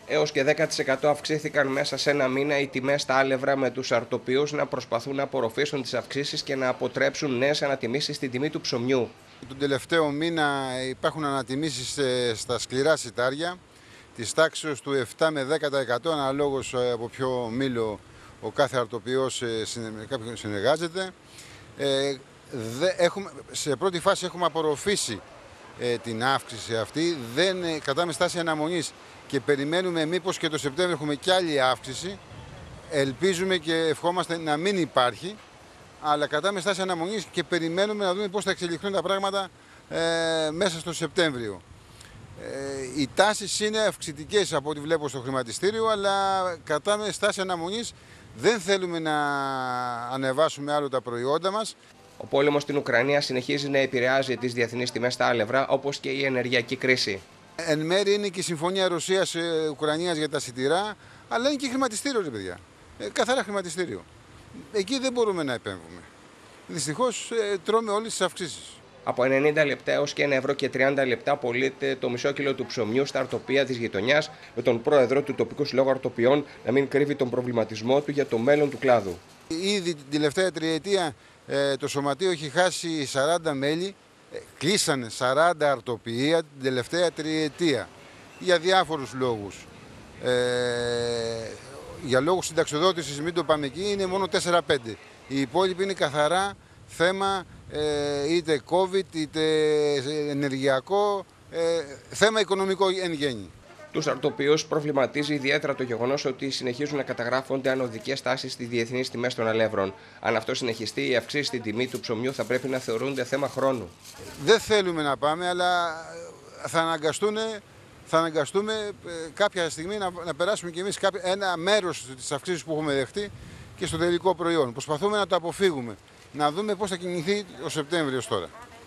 Έως και 10% αυξήθηκαν μέσα σε ένα μήνα οι τιμές στα άλευρα, με τους αρτοποιούς να προσπαθούν να απορροφήσουν τις αυξήσεις και να αποτρέψουν νέες ανατιμήσεις στην τιμή του ψωμιού. Τον τελευταίο μήνα υπάρχουν ανατιμήσεις στα σκληρά σιτάρια της τάξης του 7 με 10% αναλόγως από ποιο μήλο ο κάθε αρτοποιός συνεργάζεται. Σε πρώτη φάση έχουμε απορροφήσει την αύξηση αυτή, δεν κρατάμε στάση αναμονής και περιμένουμε μήπως και το Σεπτέμβριο έχουμε κι άλλη αύξηση. Ελπίζουμε και ευχόμαστε να μην υπάρχει, αλλά κρατάμε στάση αναμονής και περιμένουμε να δούμε πώς θα εξελιχθούν τα πράγματα μέσα στο Σεπτέμβριο. Οι τάσεις είναι αυξητικές από ό,τι βλέπω στο χρηματιστήριο, αλλά κρατάμε στάση αναμονής. Δεν θέλουμε να ανεβάσουμε άλλο τα προϊόντα μας. Ο πόλεμος στην Ουκρανία συνεχίζει να επηρεάζει τις διεθνείς τιμές στα άλευρα, όπως και η ενεργειακή κρίση. Εν μέρει είναι και η συμφωνία Ρωσίας-Ουκρανίας για τα σιτηρά, αλλά είναι και χρηματιστήριο, ρε παιδιά. Καθαρά χρηματιστήριο. Εκεί δεν μπορούμε να επέμβουμε. Δυστυχώς τρώμε όλες τις αυξήσεις. Από 90 λεπτά έως και 1,30 ευρώ πωλείται το μισό κιλό του ψωμιού στα αρτοπία της γειτονιάς, με τον πρόεδρο του τοπικού συλλόγου αρτοπιών να μην κρύβει τον προβληματισμό του για το μέλλον του κλάδου. Ήδη την τελευταία τριετία το σωματείο έχει χάσει 40 μέλη, κλείσανε 40 αρτοπία την τελευταία τριετία για διάφορους λόγους. Για λόγους συνταξιοδότησης, μην το πάμε εκεί, είναι μόνο 4-5. Οι υπόλοιποι είναι καθαρά θέμα είτε COVID είτε ενεργειακό, θέμα οικονομικό εν γέννη. Τους αρτοποιούς προβληματίζει ιδιαίτερα το γεγονός ότι συνεχίζουν να καταγράφονται ανωδικές τάσεις στις διεθνείς τιμές των αλεύρων. Αν αυτό συνεχιστεί, οι αυξήσεις στην τιμή του ψωμιού θα πρέπει να θεωρούνται θέμα χρόνου. Δεν θέλουμε να πάμε, αλλά θα αναγκαστούμε κάποια στιγμή να περάσουμε κι εμείς ένα μέρος της αυξήσης που έχουμε δεχτεί και στο τελικό προϊόν. Προσπαθούμε να το αποφύγουμε, να δούμε πώς θα κινηθεί ο Σεπτέμβριος τώρα.